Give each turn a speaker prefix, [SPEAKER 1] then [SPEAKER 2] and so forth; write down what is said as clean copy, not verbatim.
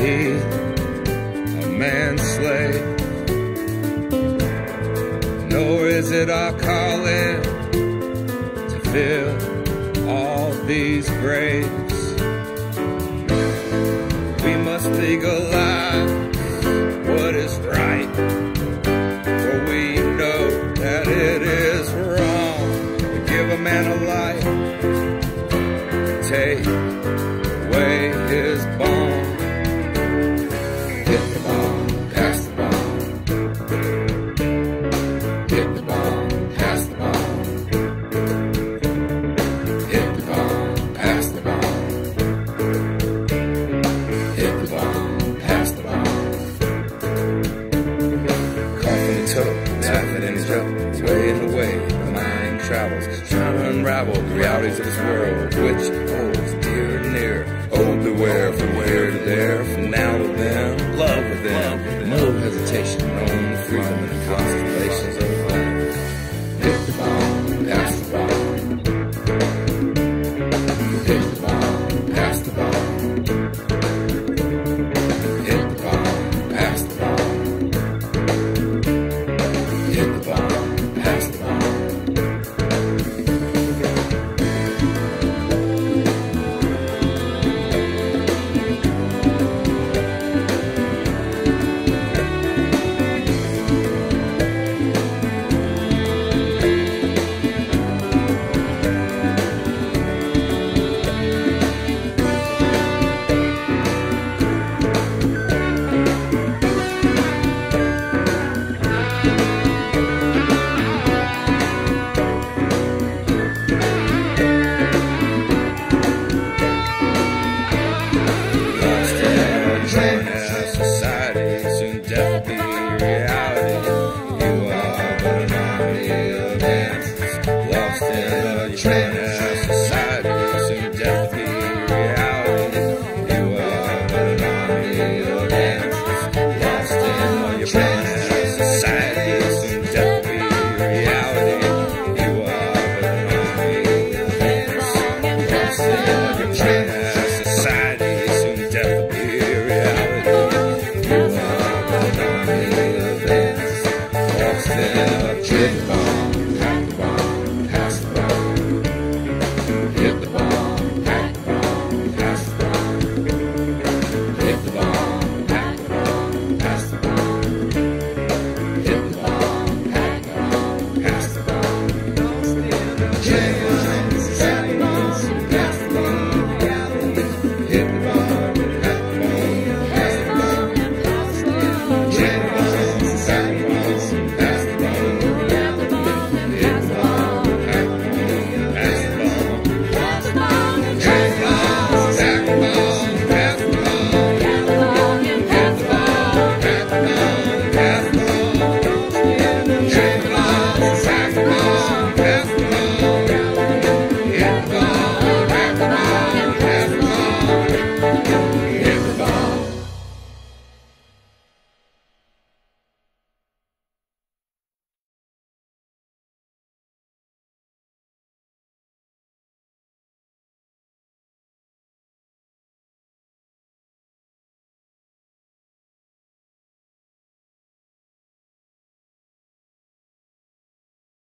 [SPEAKER 1] he a man's slave? Nor is it our calling to fill all these graves. We must legalize what is right, for we know that it is wrong to give a man a life, take away his bond. Hit the bomb, pass the bomb. Hit the bomb, pass the bomb. Hit the bomb, pass the bomb. Hit the bomb, pass the bomb. Coffin and toe, tapping in his jaw, way and away, the mind travels, trying to unravel the realities of this world, which holds dear and near. Oh, beware, from where to there, from now to then, love with them, no hesitation, no freedom in the constant